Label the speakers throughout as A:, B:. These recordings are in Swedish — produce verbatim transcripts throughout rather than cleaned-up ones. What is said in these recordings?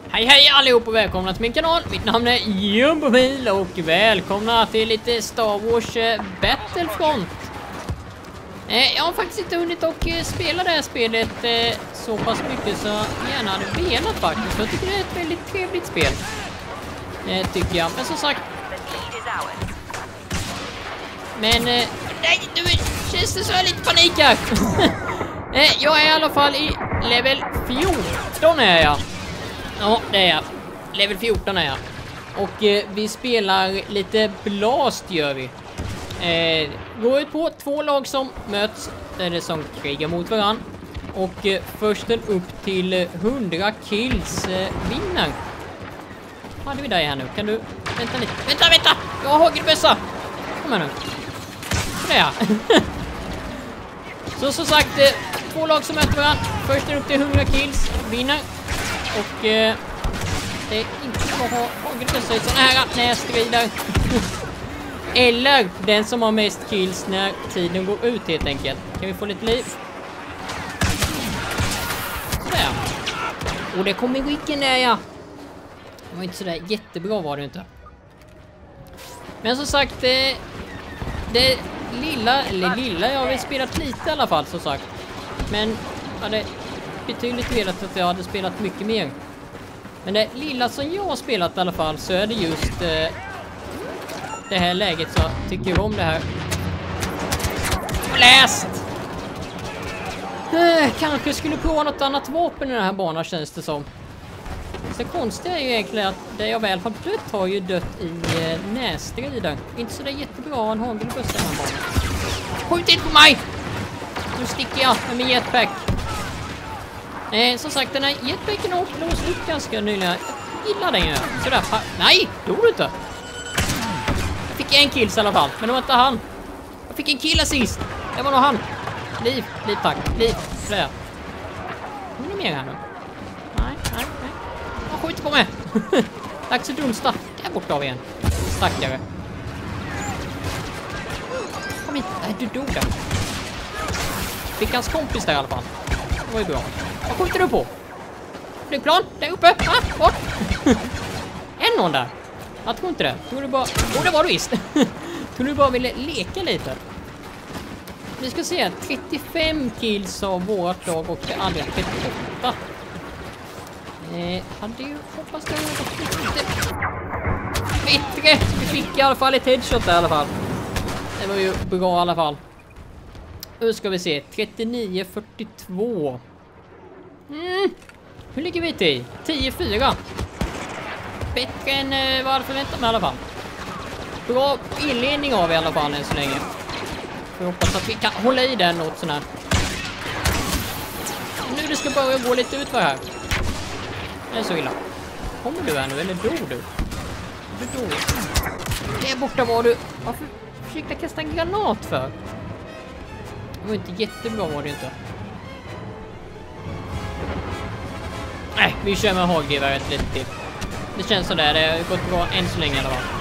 A: Hej hej allihop och välkomna till min kanal. Mitt namn är Jumbomil och välkomna till lite Star Wars eh, Battlefront. Eh, jag har faktiskt inte hunnit och eh, spela det här spelet eh, så pass mycket så jag gärna hade velat faktiskt. Jag tycker det är ett väldigt trevligt spel. Eh, tycker jag. Men som sagt... Men... Eh, nej, nu känns det så här lite panik här. eh, jag är i alla fall i level fjorton är jag. Ja, det är jag. Level fjorton är jag. Och eh, vi spelar lite Blast gör vi. Eh, går ut på två lag som möts, eller som krigar mot varann. Och eh, försten upp till eh, hundra kills eh, vinner. Vad hade vi där här nu? Kan du... Vänta lite. Vänta, vänta! Jag har hagelbössa! Kom här nu. Så där. Så som sagt, eh, två lag som möter varann. Försten upp till hundra kills vinner. Och eh, det är inte bra att ha hagelbössa i sådana här nästrider. Eller den som har mest kills när tiden går ut helt enkelt. Kan vi få lite liv? Sådär. Och det kommer i ryggen där ja. Det var inte sådär jättebra var det inte. Men som sagt, det, det lilla, eller lilla, jag har väl spelat lite i alla fall som sagt. Men jag hade betydligt velat att jag hade spelat mycket mer. Men det lilla som jag har spelat i alla fall så är det just... Eh, det här läget så tycker jag om det här. Läst! Eh, kanske skulle prova något annat vapen i den här banan känns det som. Så konstiga är ju egentligen att det jag väl har dött har ju dött i eh, nästrider. Inte så det är jättebra en hagelbössa i den här banan. Skjut inte på mig! Nu sticker jag med min jetpack. Eh, som sagt den här jetpacken har låst upp ganska nyligen. Jag gillar den ju. Sådär. Nej, dog du inte? Fick en kill i alla fall, men det var inte han. Jag fick en kill sist. Det var nog han. Liv, liv tack. Liv, flera. Är det mer här nu? Nej, nej, nej. Jag skjuter på mig. Dags att dunsta. Där borta av igen. Stackare. Kom hit. Nej, du dog där. Fick hans kompis där i alla fall. Det var ju bra. Vad skjuter du på? Flygplan? Där uppe. Ah, bort. En någon där. Jag tror inte det. Tror du bara... Oh, det var du visst. Tror du bara ville leka lite. Vi ska se. trettiofem kills av vårt lag och det andra trettioåtta. Eh, hade ju hoppats det var gått lite bättre. Vi fick i alla fall ett headshot där i alla fall. Det var ju bra i alla fall. Nu ska vi se. trettionio fyrtiotvå. Mm. Hur ligger vi till? tio fyra. Bättre än eh, vad jag förväntat mig i alla fall. Bra inledning av i alla fall än så länge. Jag hoppas att vi kan hålla i den något sån här. Nu det ska börja gå lite ut för här. Det är så illa. Kommer du här nu eller dog du? Du dog. Där borta var du. Varför försökte jag kasta en granat för? Det var inte jättebra var det inte. Nej, vi kör med hagelgeväret lite till. Det känns så där, det har gått bra än så länge i alla fall.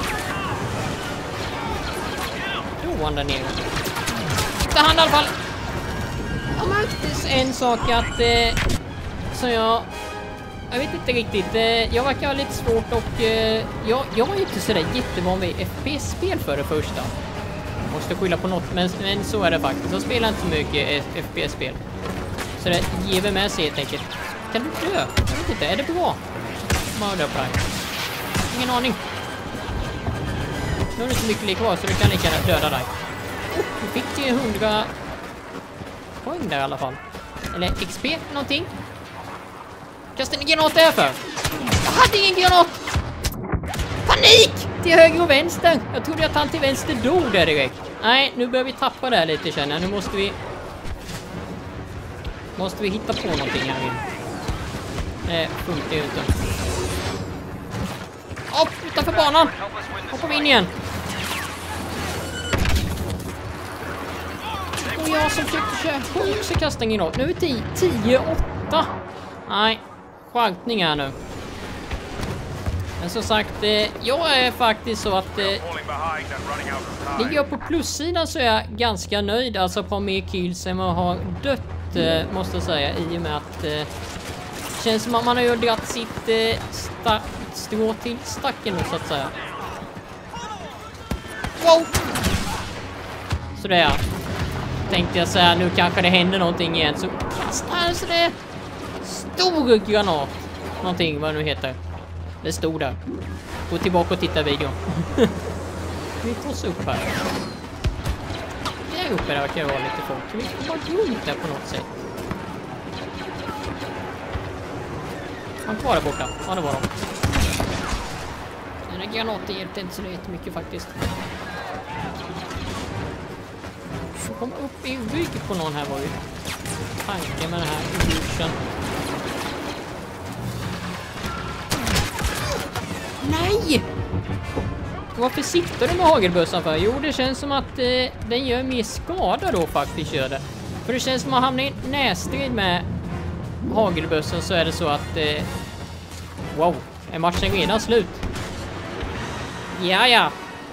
A: Då var där nere. Så han i alla fall. Jag märktes en sak att eh, som jag jag vet inte riktigt. Eh, jag verkar ha lite svårt och eh, jag, jag är inte sådär jättevan vid F P S-spel för det första. Jag måste skylla på något, men, men så är det faktiskt. Jag spelar inte så mycket F P S-spel. Så det ger vi med sig helt enkelt. Kan du dö? Jag vet inte, är det bra? Man dö på dig. Ingen aning. Nu är det inte mycket lik kvar så du kan lika gärna döda dig. Oh, du fick ju hundra poäng där i alla fall. Eller X P någonting. Kasta en granat där för. Jag hade ingen granat. Panik! Till höger och vänster. Jag trodde att han till vänster dog där direkt. Nej, nu börjar vi tappa där lite känner jag. Nu måste vi... Måste vi hitta på någonting här in. Nej, funkar ju inte. Upp utanför banan. Hoppar vi in igen. Och jag som försökte köra också kasta en granat. Nu är vi tio åtta. Nej, skärpning här nu. Men som sagt, eh, jag är faktiskt så att... Eh, ligger jag på plussidan så är jag ganska nöjd. Alltså på mer kills än jag har dött, eh, måste jag säga. I och med att... Eh, Känns som att man har ju dragit sitt eh, sta strå till stacken nu, så att säga. Wow! Så det är. Tänkte jag säga, nu kanske det händer någonting igen. Så kastar så det stor granat. Någonting, vad det nu heter. Det stod där. Gå tillbaka och titta videon. Vi tar oss upp här. Där uppe där verkar det vara lite folk. Vi får bara runt där på något sätt. Han kvar där borta. Ja, det var de. Den här granaten hjälpte inte så jättemycket faktiskt. Så kom upp i rygg på någon här var ju tanken med den här duschen. Nej! Varför sitter du med hagelbössan för? Jo, det känns som att eh, den gör mer skada då faktiskt gör det. För det känns som att man hamnar i nästrid med hagelbössan så är det så att eh, wow, är matchen redan slut? Ja, ja.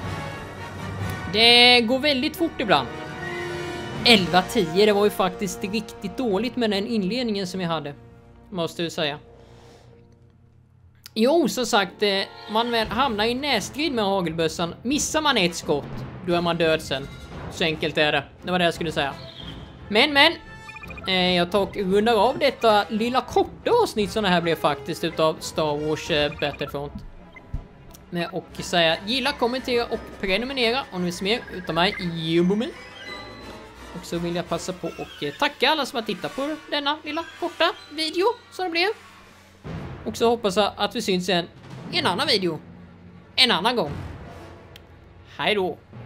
A: Det går väldigt fort ibland. elva tio, det var ju faktiskt riktigt dåligt med den inledningen som jag hade. Måste jag säga. Jo, som sagt, eh, man väl hamnar i nästrid med hagelbössan. Missar man ett skott, då är man död sen. Så enkelt är det. Det var det jag skulle säga. Men, men. Eh, jag tar och rundar av detta lilla korta avsnitt som det här blev faktiskt utav Star Wars eh, Battlefront. Med och säga gilla, kommentera och prenumerera om ni vill se mer utav mig i Jumbomen. Och så vill jag passa på och eh, tacka alla som har tittat på denna lilla korta video som det blev. Och så hoppas jag att vi syns igen i en annan video. En annan gång. Hej då.